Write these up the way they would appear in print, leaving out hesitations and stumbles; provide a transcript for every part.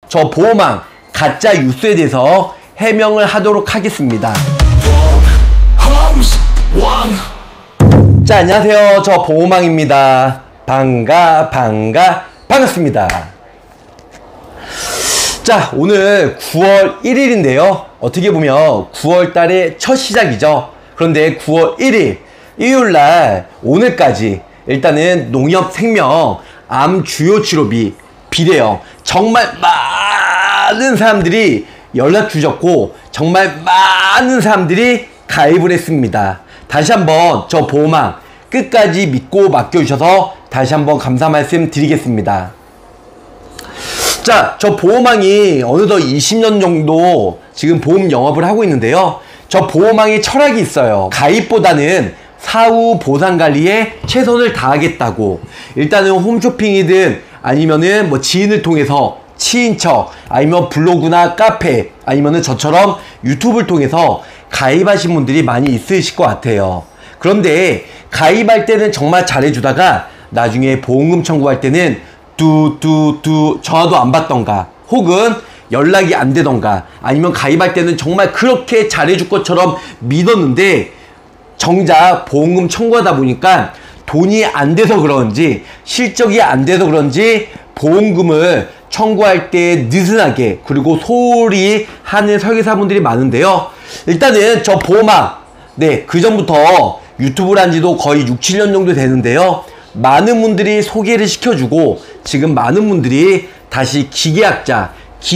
저 보호망 가짜 뉴스에 대해서 해명을 하도록 하겠습니다. 자, 안녕하세요. 저 보호망입니다. 반갑습니다. 자, 오늘 9월 1일인데요. 어떻게 보면 9월 달의 첫 시작이죠. 그런데 9월 1일, 일요일날 오늘까지 일단은 농협 생명 암 주요 치료비 비대요. 정말 많은 사람들이 연락 주셨고 정말 많은 사람들이 가입을 했습니다. 다시 한번 저 보호망 끝까지 믿고 맡겨주셔서 다시 한번 감사 말씀 드리겠습니다. 자, 저 보호망이 어느덧 20년 정도 지금 보험 영업을 하고 있는데요. 저 보호망의 철학이 있어요. 가입보다는 사후 보상관리에 최선을 다하겠다고. 일단은 홈쇼핑이든 아니면은 뭐 지인을 통해서 친인척 아니면 블로그나 카페 아니면은 저처럼 유튜브를 통해서 가입하신 분들이 많이 있으실 것 같아요. 그런데 가입할 때는 정말 잘해주다가 나중에 보험금 청구할 때는 전화도 안 받던가 혹은 연락이 안 되던가 아니면 가입할 때는 정말 그렇게 잘해줄 것처럼 믿었는데 정작 보험금 청구하다 보니까 돈이 안 돼서 그런지 실적이 안 돼서 그런지 보험금을 청구할 때 느슨하게 그리고 소홀히 하는 설계사분들이 많은데요. 일단은 저 보호망 그 전부터 유튜브를 한 지도 거의 6, 7년 정도 되는데요. 많은 분들이 소개를 시켜주고 지금 많은 분들이 다시 기계약자,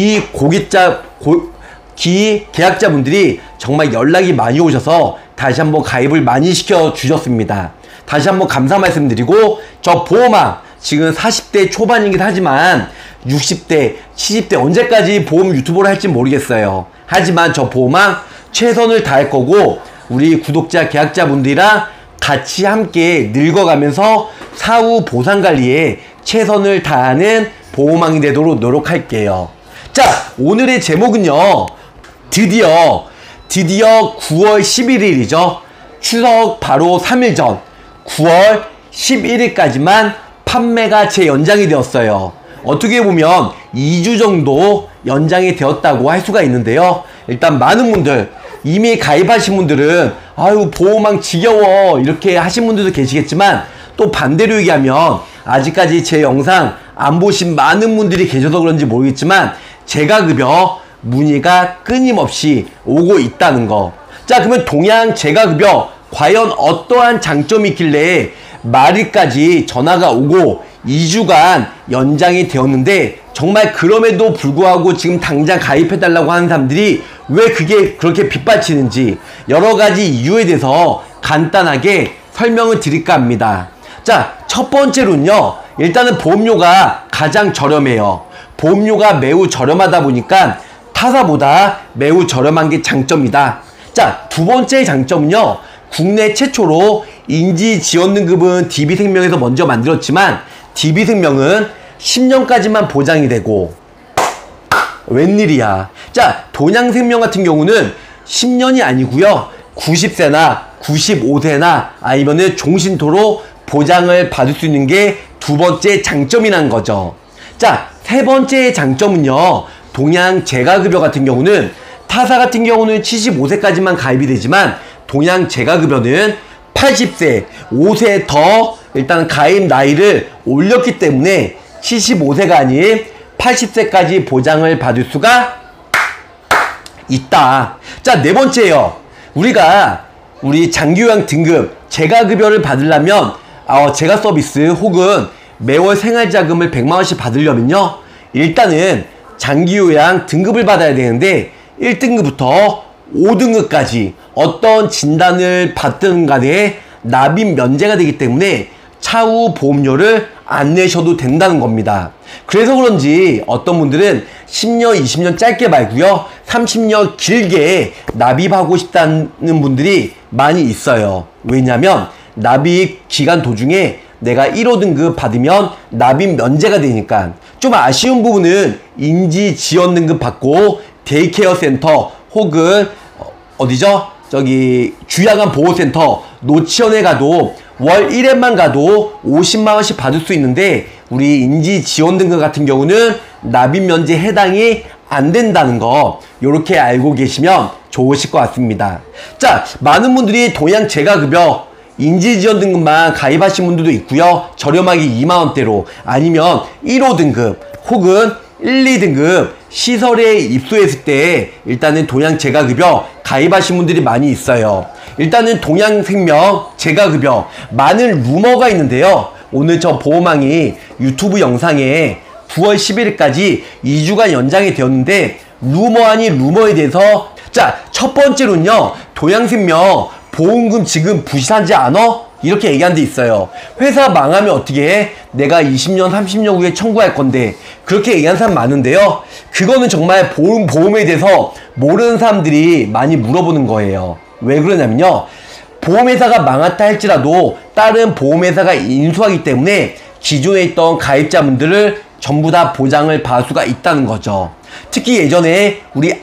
기계약자분들이 정말 연락이 많이 오셔서 다시 한번 가입을 많이 시켜주셨습니다. 다시 한번 감사 말씀드리고 저 보호망 지금 40대 초반이긴 하지만 60대, 70대 언제까지 보험 유튜버를 할지 모르겠어요. 하지만 저 보호망 최선을 다할 거고 우리 구독자, 계약자분들이랑 같이 함께 늙어가면서 사후 보상관리에 최선을 다하는 보호망이 되도록 노력할게요. 자, 오늘의 제목은요. 드디어 9월 11일이죠. 추석 바로 3일 전 9월 11일까지만 판매가 재연장이 되었어요. 어떻게 보면 2주 정도 연장이 되었다고 할 수가 있는데요. 일단 많은 분들 이미 가입하신 분들은 아유 보호망 지겨워 이렇게 하신 분들도 계시겠지만 또 반대로 얘기하면 아직까지 제 영상 안 보신 많은 분들이 계셔서 그런지 모르겠지만 재가급여 문의가 끊임없이 오고 있다는 거. 자, 그러면 동양 재가급여 과연 어떠한 장점이 있길래 말일까지 전화가 오고 2주간 연장이 되었는데 정말 그럼에도 불구하고 지금 당장 가입해달라고 하는 사람들이 왜 그게 그렇게 빗발치는지 여러가지 이유에 대해서 간단하게 설명을 드릴까 합니다. 자, 첫 번째로는요. 일단은 보험료가 가장 저렴해요. 보험료가 매우 저렴하다 보니까 타사보다 매우 저렴한 게 장점이다. 자, 두 번째 장점은요. 국내 최초로 인지지원등급은 DB생명에서 먼저 만들었지만 DB생명은 10년까지만 보장이 되고 웬일이야. 자, 동양생명 같은 경우는 10년이 아니고요 90세나 95세나 아니면은 종신토로 보장을 받을 수 있는 게 두 번째 장점이란 거죠. 자, 세 번째 장점은요. 동양 재가급여 같은 경우는 타사 같은 경우는 75세까지만 가입이 되지만 동양 재가급여는 80세, 5세 더 일단 가입 나이를 올렸기 때문에 75세가 아닌 80세까지 보장을 받을 수가 있다. 자, 네 번째요. 우리 장기요양 등급 재가급여를 받으려면 재가 서비스 혹은 매월 생활자금을 100만원씩 받으려면요. 일단은 장기요양 등급을 받아야 되는데 1등급부터 5등급까지 어떤 진단을 받든 간에 납입 면제가 되기 때문에 차후 보험료를 안 내셔도 된다는 겁니다. 그래서 그런지 어떤 분들은 10년, 20년 짧게 말고요 30년 길게 납입하고 싶다는 분들이 많이 있어요. 왜냐면 납입 기간 도중에 내가 1호 등급 받으면 납입 면제가 되니까. 좀 아쉬운 부분은 인지 지원 등급 받고 데이케어 센터 혹은 어디죠? 저기 주야간 보호센터 노치원에 가도 월 1회만 가도 50만원씩 받을 수 있는데 우리 인지 지원 등급 같은 경우는 납입 면제 해당이 안 된다는 거 요렇게 알고 계시면 좋으실 것 같습니다. 자, 많은 분들이 동양 재가급여 인지 지원 등급만 가입하신 분들도 있고요. 저렴하게 2만원대로 아니면 1호 등급 혹은 1, 2등급 시설에 입소했을 때 일단은 동양 재가급여 가입하신 분들이 많이 있어요. 일단은 동양생명 재가급여 많은 루머가 있는데요. 오늘 저 보호망이 유튜브 영상에 9월 11일까지 2주간 연장이 되었는데 루머 아닌 루머에 대해서 자, 첫 번째로는요. 동양생명 보험금 지금 부실하지 않아? 이렇게 얘기한 데 있어요. 회사 망하면 어떻게 해? 내가 20년, 30년 후에 청구할 건데 그렇게 얘기하는 사람 많은데요. 그거는 정말 보험에 대해서 모르는 사람들이 많이 물어보는 거예요. 왜 그러냐면요. 보험회사가 망했다 할지라도 다른 보험회사가 인수하기 때문에 기존에 있던 가입자분들을 전부 다 보장을 받을 수가 있다는 거죠. 특히 예전에 우리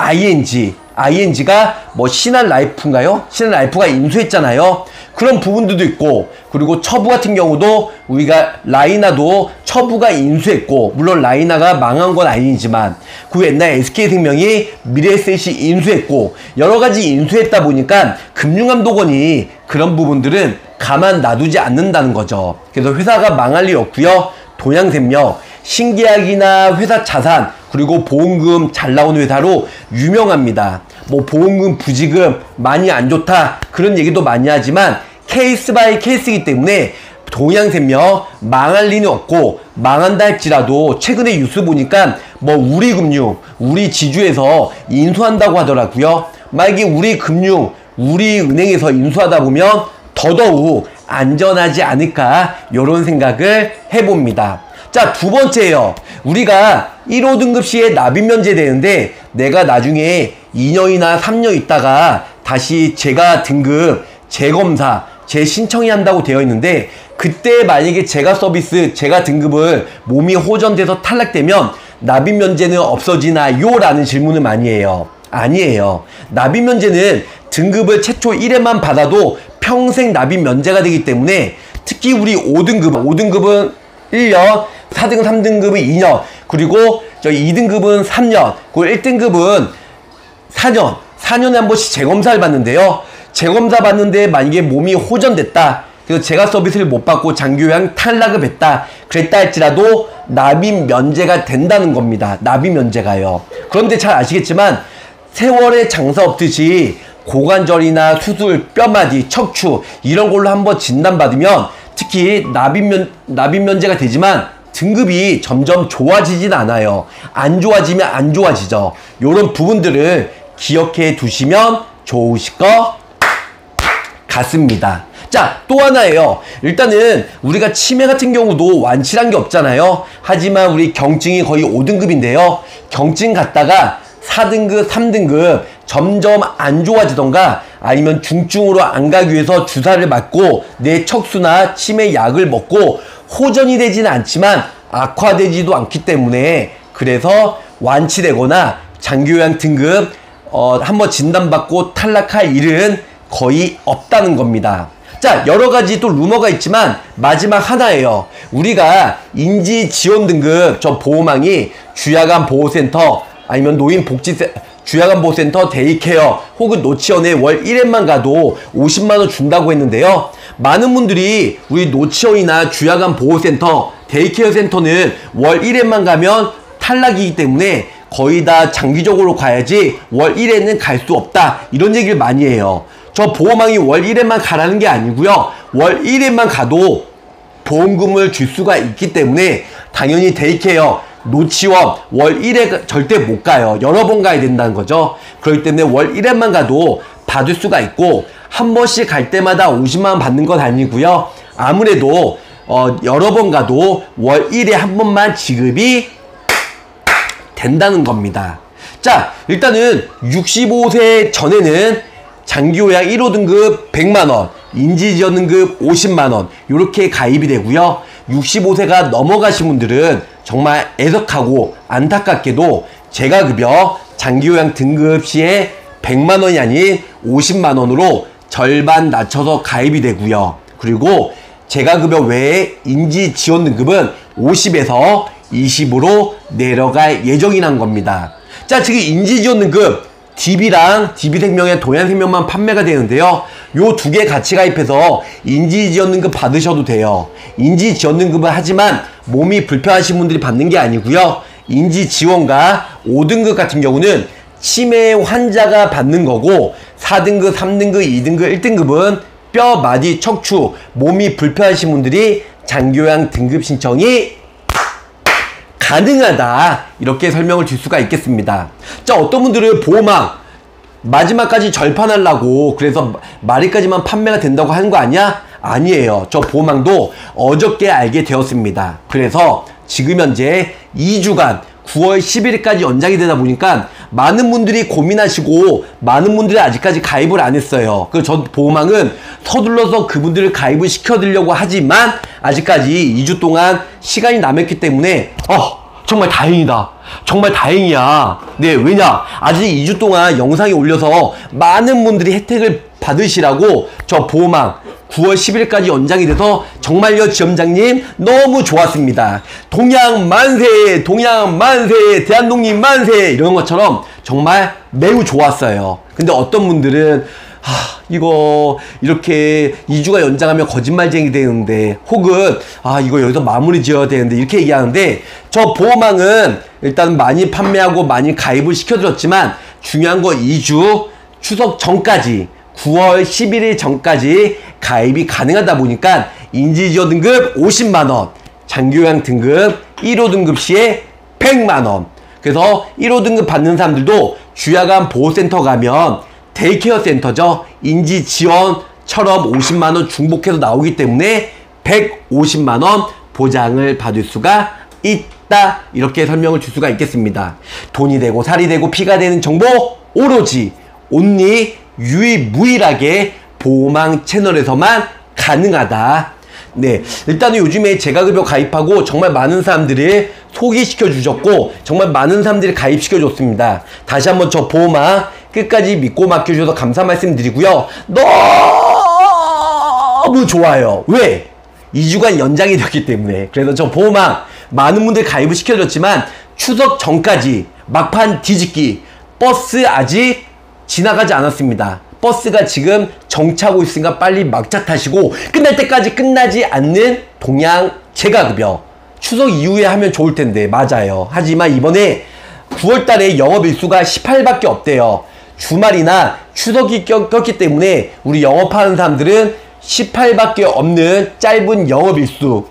ING가 뭐 신한라이프인가요? 신한라이프가 인수했잖아요. 그런 부분들도 있고, 그리고 처부 같은 경우도 우리가 라이나도 처부가 인수했고, 물론 라이나가 망한 건 아니지만 그 옛날 SK생명이 미래에셋이 인수했고 여러 가지 인수했다 보니까 금융감독원이 그런 부분들은 가만 놔두지 않는다는 거죠. 그래서 회사가 망할 리 없고요. 동양생명 신계약이나 회사 자산 그리고 보험금 잘 나오는 회사로 유명합니다. 뭐 보험금 부지금 많이 안 좋다 그런 얘기도 많이 하지만 케이스 바이 케이스이기 때문에 동양생명 망할 리는 없고 망한다 할지라도 최근에 뉴스 보니까 뭐 우리금융 우리 지주에서 인수한다고 하더라고요. 만약에 우리은행에서 인수하다 보면 더더욱 안전하지 않을까 이런 생각을 해봅니다. 자, 두 번째예요. 우리가 1호 등급 시에 납입 면제 되는데 내가 나중에 2년이나 3년 있다가 다시 재가 등급 재검사 재신청이 한다고 되어 있는데 그때 만약에 재가 서비스 재가 등급을 몸이 호전돼서 탈락되면 납입 면제는 없어지나요? 라는 질문을 많이 해요. 아니에요. 납입 면제는 등급을 최초 1회만 받아도 평생 납입 면제가 되기 때문에 특히 우리 5등급은 1년, 4등급, 3등급은 2년, 그리고 저 2등급은 3년, 그리고 1등급은 4년, 4년에 한 번씩 재검사를 받는데요. 재검사 받는데 만약에 몸이 호전됐다, 그래서 재가 서비스를 못 받고 장기요양 탈락을 했다, 그랬다 할지라도 납입 면제가 된다는 겁니다. 납입 면제가요. 그런데 잘 아시겠지만 세월의 장사 없듯이 고관절이나 수술, 뼈마디, 척추 이런 걸로 한번 진단받으면 특히 납입 면제가 되지만 등급이 점점 좋아지진 않아요. 안 좋아지면 안 좋아지죠. 요런 부분들을 기억해 두시면 좋으실 것 같습니다. 자, 또 하나예요. 일단은 우리가 치매 같은 경우도 완치란 게 없잖아요. 하지만 우리 경증이 거의 5등급인데요. 경증 갔다가 4등급, 3등급 점점 안 좋아지던가 아니면 중증으로 안 가기 위해서 주사를 맞고 내 척수나 치매 약을 먹고 호전이 되지는 않지만 악화되지도 않기 때문에 그래서 완치되거나 장기요양 등급 한번 진단받고 탈락할 일은 거의 없다는 겁니다. 자, 여러가지 또 루머가 있지만 마지막 하나예요. 우리가 인지지원 등급 저 보호망이 주야간 보호센터 아니면 주야간 보호센터 데이케어 혹은 노치원에 월 1회만 가도 50만원 준다고 했는데요. 많은 분들이 우리 노치원이나 주야간 보호센터 데이케어 센터는 월 1회만 가면 탈락이기 때문에 거의 다 장기적으로 가야지 월 1회는 갈 수 없다 이런 얘기를 많이 해요. 저 보호망이 월 1회만 가라는 게 아니고요. 월 1회만 가도 보험금을 줄 수가 있기 때문에 당연히 데이케어 노치원 월 1회 절대 못 가요. 여러 번 가야 된다는 거죠. 그렇기 때문에 월 1회만 가도 받을 수가 있고 한 번씩 갈 때마다 50만원 받는 건 아니고요. 아무래도 여러 번 가도 월 1회 한 번만 지급이 된다는 겁니다. 자, 일단은 65세 전에는 장기요양 1호 등급 100만원, 인지지원 등급 50만원 이렇게 가입이 되고요. 65세가 넘어가신 분들은 정말 애석하고 안타깝게도 재가급여 장기요양 등급 시에 100만원이 아닌 50만원으로 절반 낮춰서 가입이 되고요. 그리고 재가급여 외에 인지지원 등급은 50에서 20으로 내려갈 예정이란 겁니다. 자, 지금 인지지원등급 DB랑 DB생명의 동양생명만 판매가 되는데요. 요 두 개 같이 가입해서 인지지원등급 받으셔도 돼요. 인지지원등급은 하지만 몸이 불편하신 분들이 받는 게 아니고요. 인지지원과 5등급 같은 경우는 치매 환자가 받는 거고, 4등급, 3등급, 2등급, 1등급은 뼈, 마디, 척추, 몸이 불편하신 분들이 장기요양 등급 신청이 가능하다, 이렇게 설명을 줄 수가 있겠습니다. 자, 어떤 분들은 보호망 마지막까지 절판하려고 그래서 말일까지만 판매가 된다고 하는 거 아니야? 아니에요. 저 보호망도 어저께 알게 되었습니다. 그래서 지금 현재 2주간 9월 11일까지 연장이 되다 보니까 많은 분들이 고민하시고 많은 분들이 아직까지 가입을 안 했어요. 그 저 보호망은 서둘러서 그분들을 가입을 시켜드리려고 하지만 아직까지 2주 동안 시간이 남았기 때문에 정말 다행이다. 정말 다행이야. 네, 왜냐? 아직 2주 동안 영상에 올려서 많은 분들이 혜택을 받으시라고 저 보호망 9월 10일까지 연장이 돼서 정말요, 지점장님 너무 좋았습니다. 동양 만세, 동양 만세, 대한독립 만세, 이런 것처럼 정말 매우 좋았어요. 근데 어떤 분들은 이거 이렇게 2주가 연장하면 거짓말쟁이 되는데, 혹은 이거 여기서 마무리 지어야 되는데, 이렇게 얘기하는데, 저 보호망은 일단 많이 판매하고 많이 가입을 시켜드렸지만 중요한 거 2주 추석 전까지, 9월 11일 전까지 가입이 가능하다 보니까 인지지원 등급 50만원, 장기요양 등급 1호 등급 시에 100만원. 그래서 1호 등급 받는 사람들도 주야간 보호센터 가면 데이케어 센터죠. 인지지원처럼 50만원 중복해서 나오기 때문에 150만원 보장을 받을 수가 있다, 이렇게 설명을 줄 수가 있겠습니다. 돈이 되고 살이 되고 피가 되는 정보 오로지 온리 유일무이하게 보호망 채널에서만 가능하다. 네, 일단은 요즘에 재가급여 가입하고 정말 많은 사람들이 소개시켜 주셨고 정말 많은 사람들이 가입시켜 줬습니다. 다시 한번 저 보호망 끝까지 믿고 맡겨주셔서 감사 말씀드리고요. 너무 좋아요. 왜? 2주간 연장이 됐기 때문에. 그래서 저 보호망 많은 분들 가입을 시켜줬지만 추석 전까지 막판 뒤집기, 버스 아직 지나가지 않았습니다. 버스가 지금 정차하고 있으니까 빨리 막차 타시고, 끝날 때까지 끝나지 않는 동양 재가급여 추석 이후에 하면 좋을 텐데. 맞아요. 하지만 이번에 9월달에 영업일수가 18밖에 없대요. 주말이나 추석이 꼈기 때문에 우리 영업하는 사람들은 18밖에 없는 짧은 영업일수.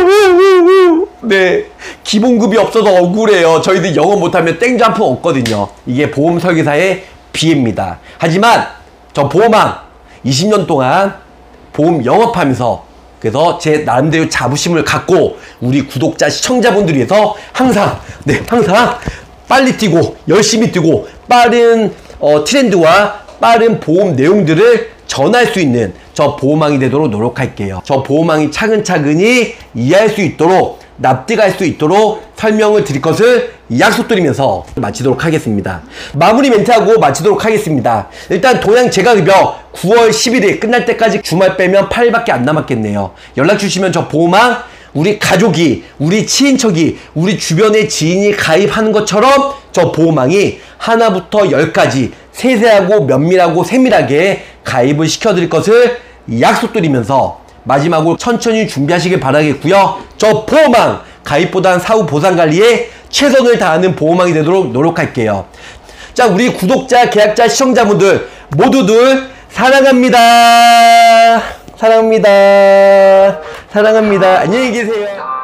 네, 기본급이 없어서 억울해요. 저희들 영업 못하면 땡점프 없거든요. 이게 보험 설계사의 비입니다. 하지만 저 보호망 20년 동안 보험 영업하면서, 그래서 제 나름대로 자부심을 갖고 우리 구독자 시청자분들 위해서 항상 빨리 뛰고 열심히 뛰고 빠른 트렌드와 빠른 보험 내용들을 전할 수 있는 저 보호망이 되도록 노력할게요. 저 보호망이 차근차근히 이해할 수 있도록, 납득할 수 있도록 설명을 드릴 것을 약속드리면서 마치도록 하겠습니다. 마무리 멘트하고 마치도록 하겠습니다. 일단 동양 재가급여 9월 11일 끝날 때까지 주말 빼면 8일밖에 안 남았겠네요. 연락 주시면 저 보호망 우리 가족이, 우리 친인척이, 우리 주변의 지인이 가입하는 것처럼 저 보호망이 하나부터 10까지 세세하고 면밀하고 세밀하게 가입을 시켜드릴 것을 약속드리면서 마지막으로 천천히 준비하시길 바라겠고요. 저 보호망 가입보단 사후 보상관리에 최선을 다하는 보호망이 되도록 노력할게요. 자, 우리 구독자, 계약자, 시청자분들 모두들 사랑합니다. 사랑합니다. 사랑합니다. 안녕히 계세요.